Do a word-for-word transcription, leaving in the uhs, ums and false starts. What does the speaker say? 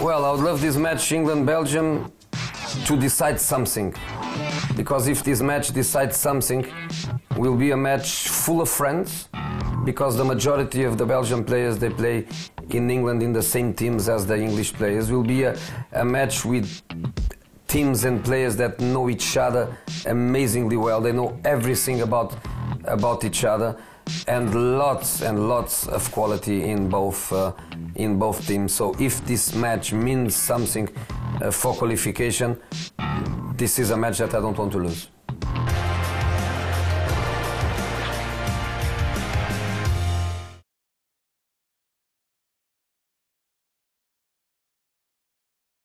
Well, I would love this match, England-Belgium, to decide something. Because if this match decides something, will be a match full of friends, because the majority of the Belgian players, they play in England in the same teams as the English players. Will be a, a match with teams and players that know each other amazingly well. They know everything about, about each other, and lots and lots of quality in both, uh, in both teams. So if this match means something uh, for qualification, this is a match that I don't want to lose.